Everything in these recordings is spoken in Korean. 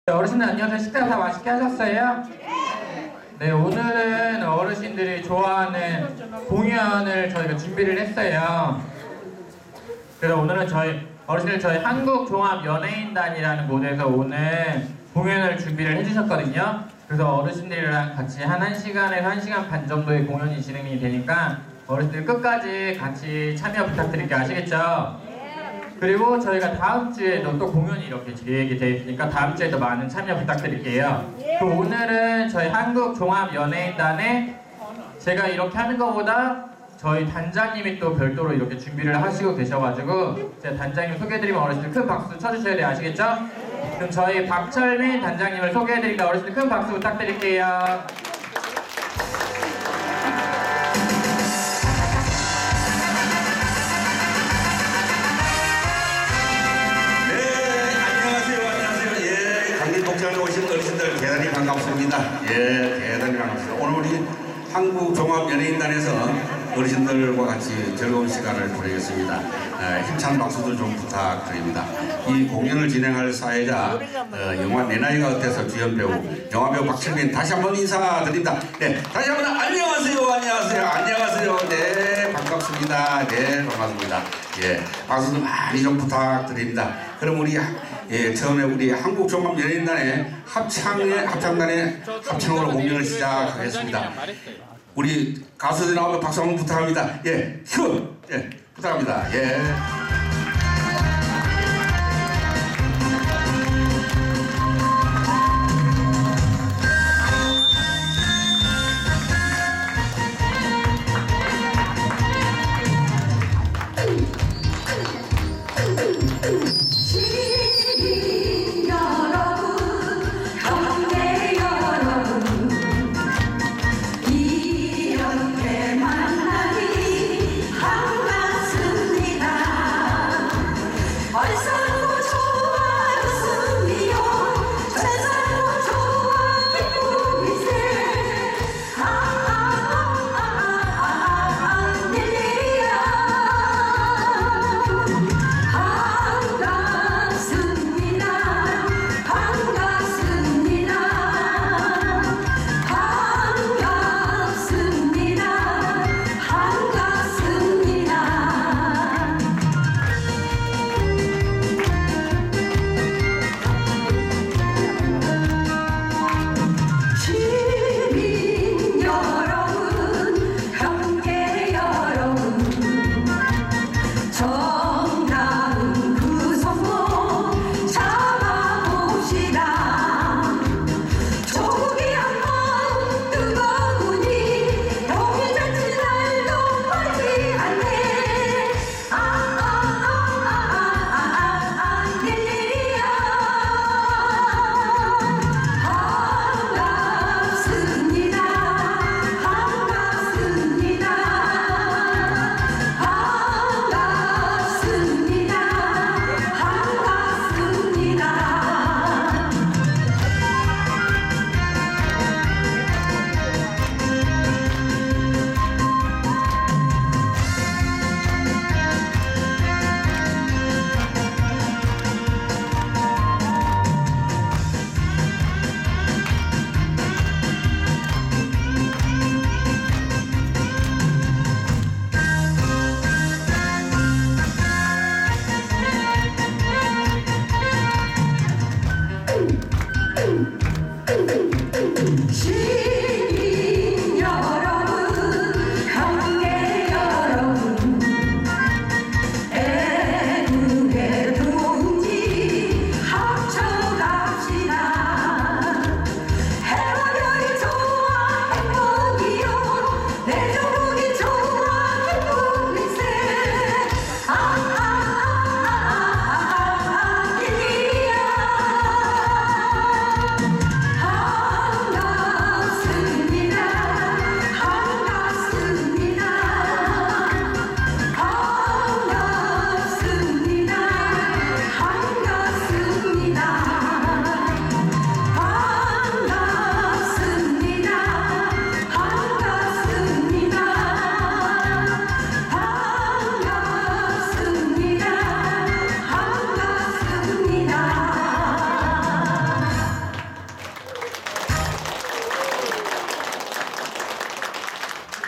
어르신들 안녕하세요. 식사 다 맛있게 하셨어요? 네, 오늘은 어르신들이 좋아하는 공연을 저희가 준비를 했어요. 그래서 오늘은 저희 한국종합연예인단이라는 곳에서 오늘 공연을 준비를 해주셨거든요. 그래서 어르신들이랑 같이 한 1시간에서 1시간 반 정도의 공연이 진행이 되니까 어르신들 끝까지 같이 참여 부탁드릴게요. 아시겠죠? 그리고 저희가 다음 주에도 또 공연이 이렇게 계획이 되어 있으니까 다음 주에도 많은 참여 부탁드릴게요. 그리고 오늘은 저희 한국종합연예인단에 제가 이렇게 하는 것보다 저희 단장님이 또 별도로 이렇게 준비를 하시고 계셔가지고 제가 단장님 소개해드리면 어르신들 큰 박수 쳐주셔야 돼요. 아시겠죠? 그럼 저희 박철민 단장님을 소개해드리니까 어르신들 큰 박수 부탁드릴게요. 복장에 오신 어르신들 대단히 반갑습니다. 대단히 반갑습니다. 오늘 우리 한국종합연예인단에서 어르신들과 같이 즐거운 시간을 보내겠습니다. 힘찬 박수들 좀 부탁드립니다. 이 공연을 진행할 사회자 영화 내 나이가 어때서 주연배우 영화배우 박철민 다시 한번 인사드립니다. 다시 한번 안녕하세요. 네, 반갑습니다. 네, 반갑습니다. 박수 좀 많이 좀 부탁드립니다. 그럼 우리 처음에 우리 한국종합연예인단의 합창으로 공연을 시작하겠습니다. 우리 가수들 나오면 박수 한번 부탁합니다. 큐! 부탁합니다.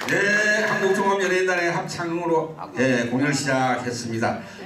네, 한국종합연예인단의 합창으로 공연을 시작했습니다.